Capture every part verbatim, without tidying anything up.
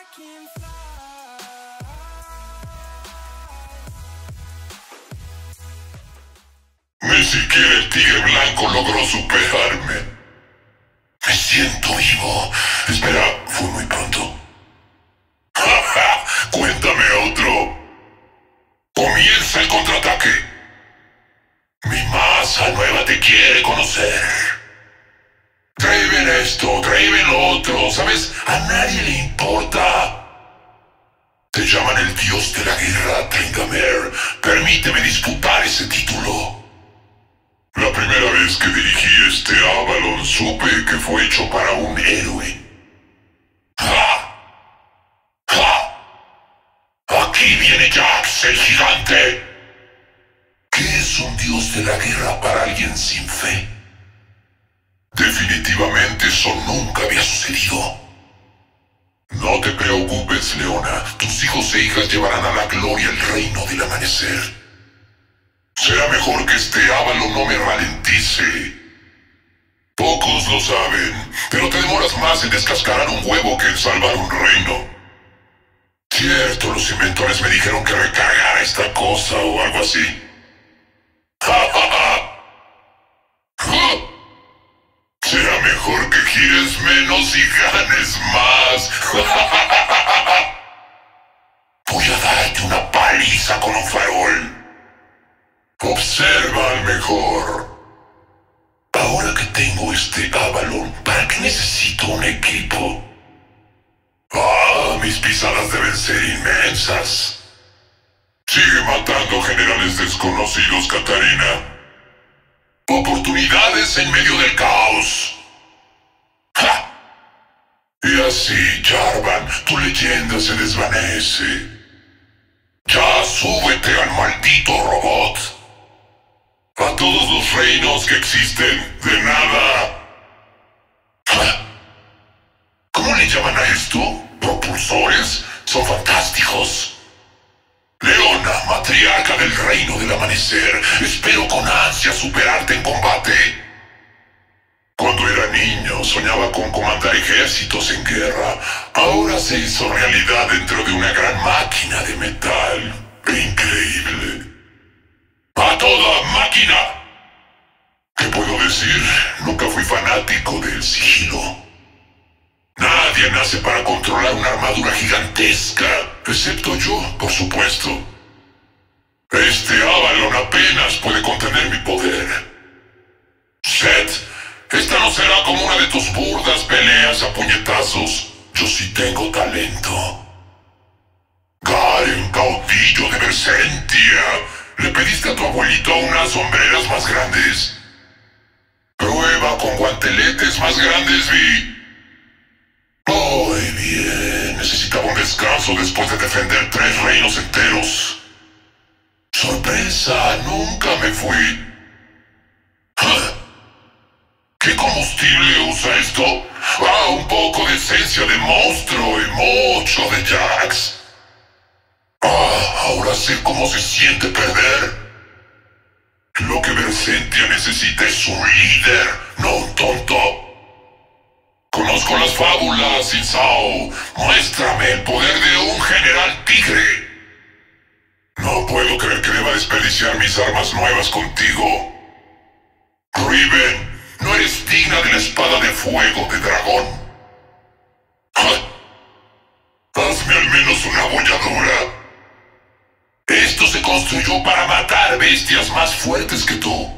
can fly. Ni siquiera el tigre blanco logró superarme. Me siento vivo. Espera, fue muy pronto. Cuéntame otro. Comienza el contraataque. Mi masa nueva te quiere conocer. Draven esto, Draven lo otro, ¿sabes? A nadie le importa. Te llaman el dios de la guerra, Tryndamere. Permíteme disputar ese título. La primera vez que dirigí este Avalon supe que fue hecho para un héroe. ¡Ja! ¡Ja! Aquí viene Jax, el gigante. ¿Qué es un dios de la guerra para alguien sin fe? Definitivamente eso nunca había sucedido. No te preocupes, Leona. Tus hijos e hijas llevarán a la gloria el reino del amanecer. Será mejor que este Avalon no me ralentice. Pocos lo saben, pero te demoras más en descascarar un huevo que en salvar un reino. Cierto, los inventores me dijeron que recargara esta cosa o algo así. ¡Ja, ja, ja! ¡Ja! Será mejor que gires menos y ganes más. Voy a darte una paliza con un farol. Observa al mejor. Ahora que tengo este Avalon, ¿para qué necesito un equipo? Ah, mis pisadas deben ser inmensas. Sigue matando generales desconocidos, Katarina. Oportunidades en medio del caos. ¡Ja! Y así, Jarvan, tu leyenda se desvanece. Ya súbete al maldito robot. A todos los reinos que existen, de nada. ¡Ja! ¿Cómo le llaman a esto? ¿Propulsores? Son fantásticos. Leona, matriarca del reino del amanecer, espero con ansia superarte en combate. Cuando era niño soñaba con comandar ejércitos en guerra. Ahora se hizo realidad dentro de una gran máquina de metal. Increíble. ¡A toda máquina! ¿Qué puedo decir? Nunca fui fanático del sigilo. Nadie nace para controlar una armadura gigantesca, excepto yo, por supuesto. Este Avalon apenas puede contener mi poder. Seth, esta no será como una de tus burdas peleas a puñetazos. Yo sí tengo talento. Garen, caudillo de Bersentia, ¿le pediste a tu abuelito unas sombreras más grandes? Prueba con guanteletes más grandes, Vi. Muy bien, necesitaba un descanso después de defender tres reinos enteros. Sorpresa, nunca me fui. ¿Ah? ¿Qué combustible usa esto? Ah, un poco de esencia de monstruo y mucho de Jax. Ah, ahora sé cómo se siente perder. Lo que Bersentia necesita es un líder, no un tonto. Conozco las fábulas, Sinsao. Muéstrame el poder de un general tigre. No puedo creer que deba desperdiciar mis armas nuevas contigo. Riven, no eres digna de la espada de fuego de dragón. ¡Ja! Hazme al menos una bolladura. Esto se construyó para matar bestias más fuertes que tú.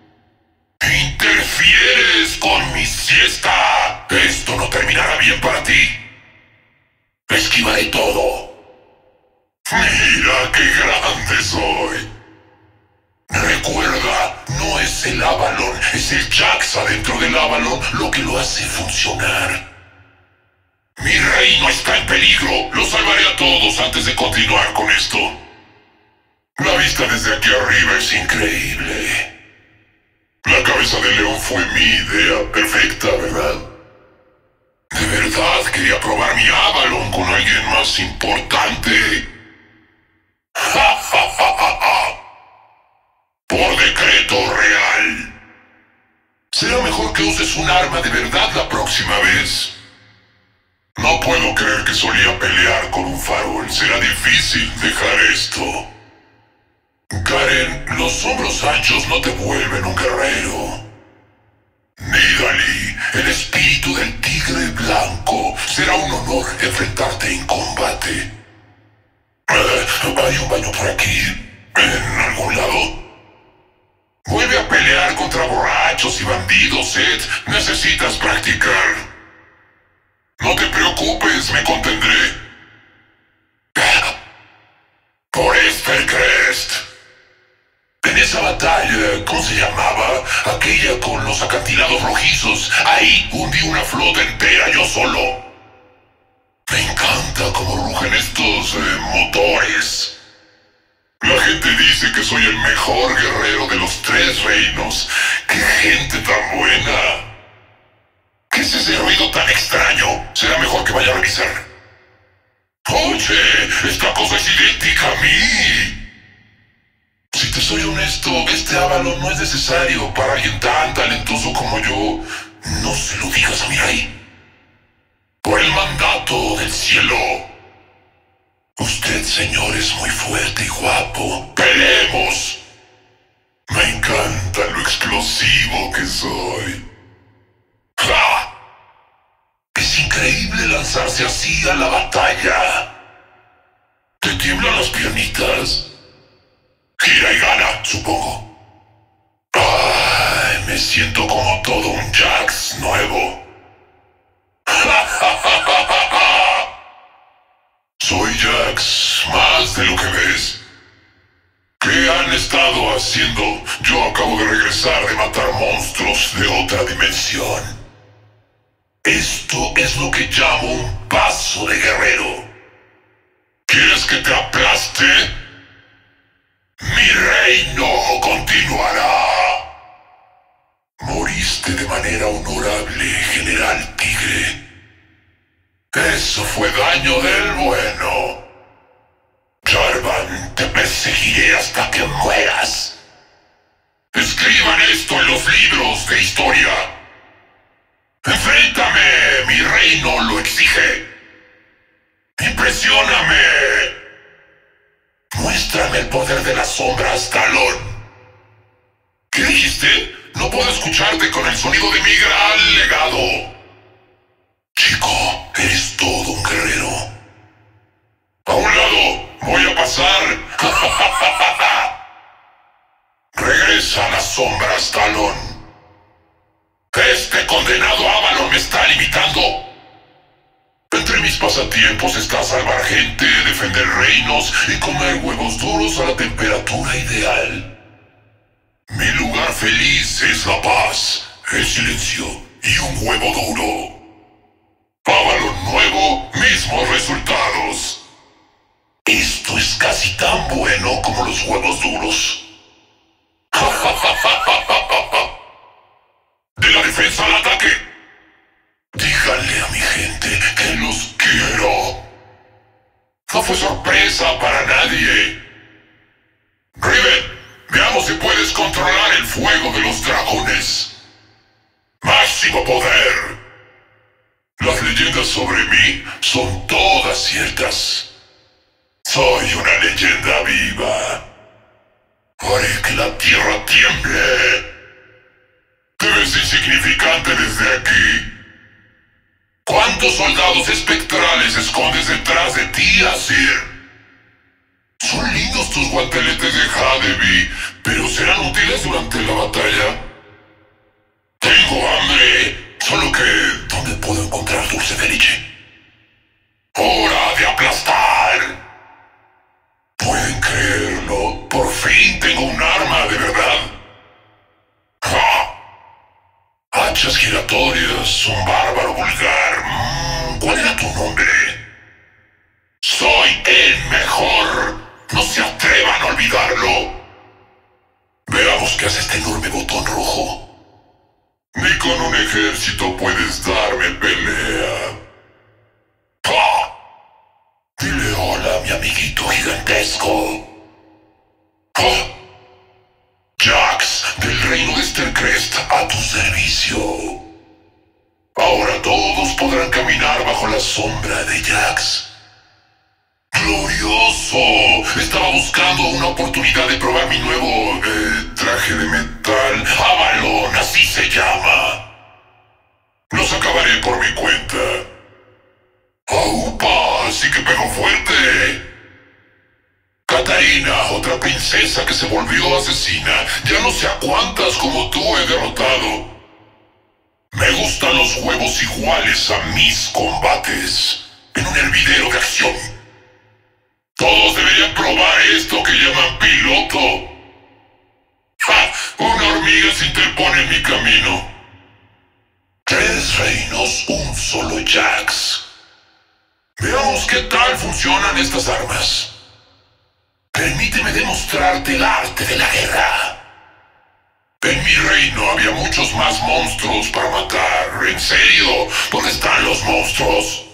¡Interfieres con mi siesta! Esto no terminará bien para ti. Esquivaré todo. Mira qué grande soy. Recuerda, no es el Avalon, es el Jax adentro del Avalon lo que lo hace funcionar. Mi reino está en peligro. Los salvaré a todos antes de continuar con esto. La vista desde aquí arriba es increíble. La cabeza de león fue mi idea perfecta, ¿verdad? De verdad quería probar mi Avalon con alguien más importante. ¡Ja, ja, ja, ja, ja! Por decreto real. Será mejor que uses un arma de verdad la próxima vez. No puedo creer que solía pelear con un farol. Será difícil dejar esto. Karen, los hombros anchos no te vuelven un guerrero. Nidalee, el espíritu del tigre blanco. Será un honor enfrentarte en combate. Uh, hay un baño por aquí, en algún lado. Vuelve a pelear contra borrachos y bandidos, Ed. Necesitas practicar. No te preocupes, me contendré. Por Starcrest. En esa batalla, ¿cómo se llamaba? Aquella con los acantilados rojizos. Ahí hundí una flota entera yo solo. Me encanta cómo rugen estos eh, motores. La gente dice que soy el mejor guerrero de los tres reinos. ¡Qué gente tan buena! ¿Qué es ese ruido tan extraño? Será mejor que vaya a revisar. Oye, esta cosa es idéntica a mí. Si te soy honesto, este Avalon no es necesario para alguien tan talentoso como yo. No se lo digas a Mirai. Por el mandato del cielo. Usted, señor, es muy fuerte y guapo. ¡Peleemos! Me encanta lo explosivo que soy. ¡Ja! Es increíble lanzarse así a la batalla. ¿Te tiemblan las piernitas? Gira y gana, supongo. Ay, me siento como todo un Jax nuevo. Soy Jax, más de lo que ves. ¿Qué han estado haciendo? Yo acabo de regresar de matar monstruos de otra dimensión. Esto es lo que llamo un paso de guerrero. ¿Quieres que te aplaste? Mi reino continuará. Moriste de manera honorable, General Tigre. Eso fue daño del bueno. Jarvan, te perseguiré hasta que mueras. Escriban esto en los libros de historia. ¡Enfréntame! ¡Mi reino lo exige! ¡Impresióname! Muéstrame el poder de las sombras, Talón. ¿Qué dijiste? No puedo escucharte con el sonido de mi gran legado. Chico, eres todo un guerrero. A un lado, voy a pasar. Regresa a las sombras, Talón. Este condenado Avalon me está limitando. Entre mis pasatiempos está salvar gente, defender reinos y comer huevos duros a la temperatura ideal. Mi lugar feliz es la paz, el silencio y un huevo duro. Avalon nuevo, mismos resultados. Esto es casi tan bueno como los huevos duros. De la defensa al ataque. Díganle a mi gente que los quiero. No fue sorpresa para nadie. Riven, veamos si puedes controlar el fuego de los dragones. Máximo poder. Las leyendas sobre mí son todas ciertas. Soy una leyenda viva. Haré que la tierra tiemble. Te ves insignificante desde aquí. ¿Cuántos soldados espectrales escondes detrás de ti, Azir? Son lindos tus guanteletes de Hadebi, pero serán útiles durante la batalla. Tengo hambre, solo que ¿dónde puedo encontrar dulce de leche? ¡Hora de aplastar! ¿Pueden creerlo? Por fin tengo un arma de verdad. ¡Ja! Hachas giratorias, un bárbaro vulgar. Mm, ¿Cuál era tu nombre? Soy el mejor. No se atrevan a olvidarlo. Veamos qué hace este enorme botón rojo. Ni con un ejército puedes darme pelea. ¡Ah! Dile hola a mi amiguito gigantesco. ¡Ah! Jax, del reino de Starcrest, a tu servicio. Ahora todos podrán caminar bajo la la sombra de Jax. ¡Glorioso! Estaba buscando una oportunidad de probar mi nuevo eh, traje de metal. Avalon, así se llama. Los acabaré por mi cuenta. ¡Aupa! ¡Sí que pegó fuerte! Katarina, otra princesa que se volvió asesina. Ya no sé a cuántas como tú he derrotado. Me gustan los huevos iguales a mis combates. En un hervidero de acción. Todos deberían probar esto que llaman piloto. ¡Ja! Una hormiga se interpone en mi camino. Tres reinos, un solo Jax. Veamos qué tal funcionan estas armas. Permíteme demostrarte el arte de la guerra. En mi reino había muchos más monstruos para matar. ¿En serio? ¿Dónde están los monstruos?